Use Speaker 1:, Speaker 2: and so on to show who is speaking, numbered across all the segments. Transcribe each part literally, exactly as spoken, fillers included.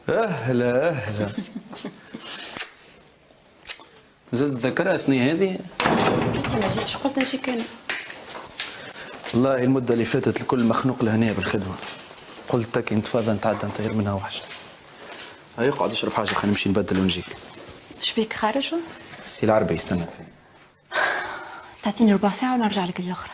Speaker 1: اهلا اهلا. زاد ذكرها اثني هذه؟
Speaker 2: انت ما جيتش قلت نجيك انا.
Speaker 1: والله المده اللي فاتت الكل مخنوق لهنا بالخدمه، قلت كي نتفاضى نتعدى نطير منها وحش. هاي اقعد اشرب حاجه، خلينا نمشي نبدل ونجيك.
Speaker 2: شبيك خارج؟
Speaker 1: السي العربي يستنى.
Speaker 2: تعطيني ربع ساعه ونرجع لك الاخرى.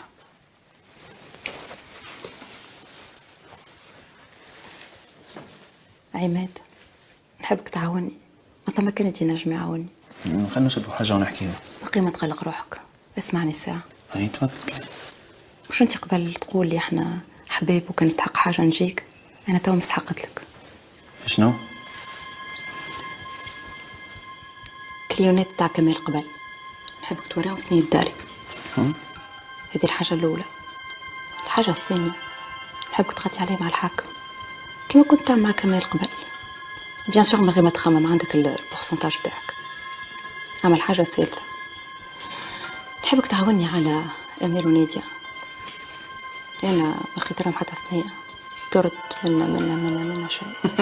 Speaker 2: عماد نحبك تعاوني، ما ثم كان انت نجم يعاوني.
Speaker 1: خلينا نشربوا حاجه ونحكيها.
Speaker 2: قيمة تقلق روحك، اسمعني الساعة.
Speaker 1: هاي تفضل.
Speaker 2: مش انت قبل تقول لي احنا حبايب وكان نستحق حاجة نجيك؟ انا تو مستحقت لك.
Speaker 1: شنو؟
Speaker 2: كليونات تاع كمال قبل، نحبك توريهم ثنية داري. هذه الحاجة الأولى. الحاجة الثانية نحبك تغطي عليه مع الحاكم كما كنت تعمل مع كمال قبل. بيان سور من غير ما تخمم، عندك البورسنتاج بتاعك. أما الحاجة الثالثة نحبك تعاوني على أمير ونادية. أنا ما لقيت لهم حتى ثنية ترد منا منا منا منا شيء.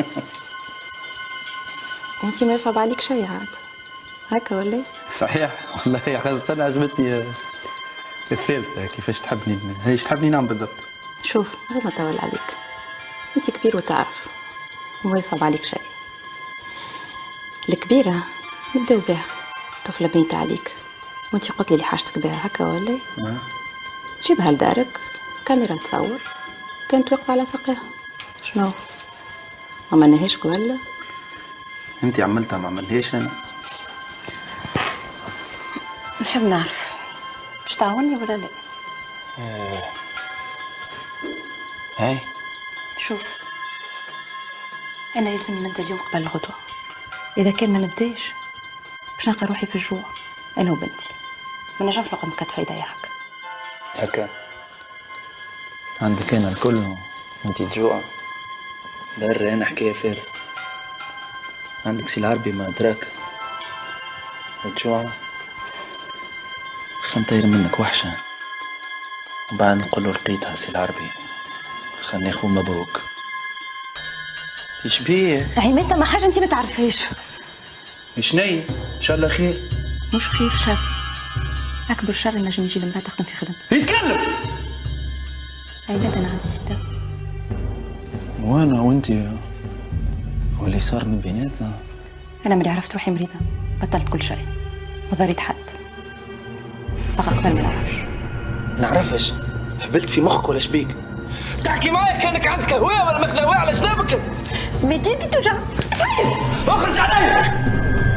Speaker 2: وانتي ما يصعب عليك شيء عاد هكا ولا؟
Speaker 1: صحيح والله، خاصة أنا عجبتني الثالثة كيفاش تحبني. هيش تحبني نعم بالضبط.
Speaker 2: شوف غير ما طول عليك، انت كبير وتعرف وما يصعب عليك شيء. الكبيرة نبداو بها، طفلة بنت عليك وانت قلت لي اللي حاجتك بها هكا ولا؟
Speaker 1: أه.
Speaker 2: جيبها لدارك، كاميرا تصور، كانت واقفة على ساقيها. شنو؟ ما عملناهاش قبل؟
Speaker 1: انت عملتها ما عملهاش انا.
Speaker 2: نحب نعرف باش تعاوني ولا لا؟
Speaker 1: آه. هاي
Speaker 2: شوف انا يلزمني نبدا اليوم قبل الغدوه. اذا كان ما نبداش باش نلقى روحي في الجوع انا وبنتي، ما نجمش نقعد مكتفه يديا هكا.
Speaker 1: هكا عندك انا الكل وانت تجوع. برا انا حكايه فارغه. عندك سي العربي ما دراك وتجوع خا نطير منك وحشه، وبعد نقول له لقيتها سي العربي خا ناخذ مبروك. ايش بيه؟
Speaker 2: عماد ما حاجه انت ما تعرفهاش.
Speaker 1: شني؟ ان شاء الله خير.
Speaker 2: مش خير، شر. اكبر شر نجم يجي لمراه تخدم في خدمتي.
Speaker 1: يتكلم.
Speaker 2: عماد انا عندي سيده.
Speaker 1: وانا وانت واللي صار من بيناتنا.
Speaker 2: انا ملي عرفت روحي مريضه بطلت كل شيء، ما ضريت حد. بقى قبل ما نعرفش.
Speaker 1: نعرفش؟ هبلت في مخك ولا شبيك؟ تحكي معايا كانك عندك هوايه ولا ماخذ هوايه على جنابك؟
Speaker 2: مديتي توجع. سيب.
Speaker 1: اخرج علي.